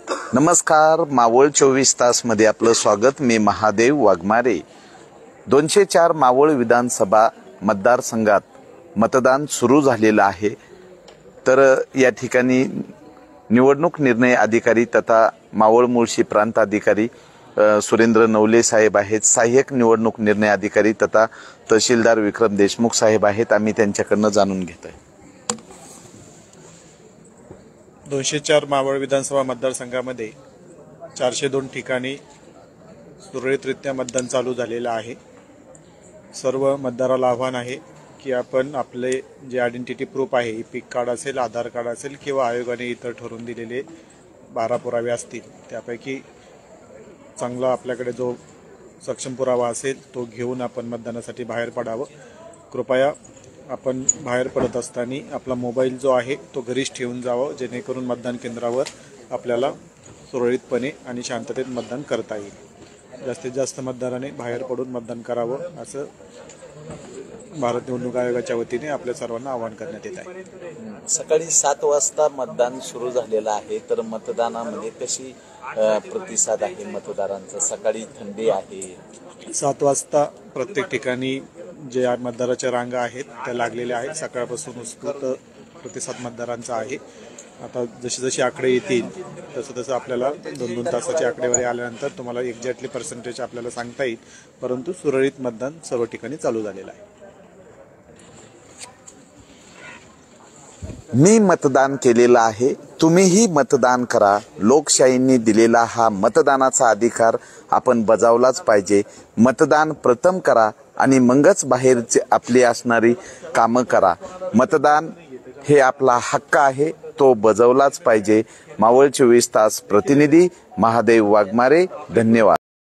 नमस्कार, मावळ 24 तास मध्ये आपलं स्वागत। मी महादेव वाघमारे। 204 मावळ विधानसभा मतदारसंघात मतदान सुरू झालेलं आहे। तर या ठिकाणी निवडणूक निर्णय अधिकारी तथा मावळ मुळशी प्रांत अधिकारी सुरेंद्र नवले साहेब आहेत, सहाय्यक निवडणूक निर्णय अधिकारी तथा तहसीलदार विक्रम देशमुख साहेब आहेत। आम्ही त्यांच्याकडून जाणून घेतोय। 204 मावळ विधानसभा मतदारसंघामध्ये 402 ठिकाणी सुरळीतरित्या मतदान चालू झालेलं आहे। सर्व मतदाराला आव्हान आहे की आपण आपले जे आयडेंटिटी प्रूफ आहे, पीक कार्ड असेल, आधार कार्ड असेल किंवा आयोगाने इतर ठरवून दिलेले 12 पुरावे असतील, त्यापैकी चांगला आपल्याकडे जो सक्षम पुरावा असेल तो घेऊन आपण मतदानासाठी बाहेर पडावं। कृपया आपण बाहेर पडत असताना आपला मोबाईल जो आहे तो घरीच ठेवून जावं, जेणेकरून मतदान केंद्रावर आपल्याला सुरळीतपणे आणि शांततेत मतदान करता येईल। जास्तीत जास्त मतदारांनी बाहेर पडून मतदान करावं असं भारत निवडणूक आयोगाच्या वतीने आपल्या सर्वांना आवाहन करण्यात येत आहे। सकाळी 7 वाजता मतदान सुरू झालेलं आहे, तर मतदानामध्ये कशी प्रतिसाद आहे मतदारांचा? सकाळी थंडी आहे। 7 वाजता प्रत्येक ठिकाणी जे मतदाराच्या रांगा आहेत त्या लागलेल्या आहेत। सकाळपासून उत्स्फूर्त प्रतिसाद मतदारांचा आहे। आता जसे आकडे येतील तसं आपल्याला 2-2 तासाची आकडेवारी आल्यानंतर तुम्हाला एक्झॅक्टली पर्सेंटेज आपल्याला सांगता येईल, परंतु सुरळीत मतदान सर्व ठिकाणी चालू झालेलं आहे। मी मतदान केलेलं आहे, तुम्हीही मतदान करा। लोकशाहीने दिलेला हा मतदानाचा अधिकार आपण बजावलाच पाहिजे। मतदान प्रथम करा आणि मगच बाहेरची आपली असणारी कामं करा। मतदान हे आपला हक्क आहे, तो बजावलाच पाहिजे। मावळ 24 तास प्रतिनिधी महादेव वाघमारे, धन्यवाद।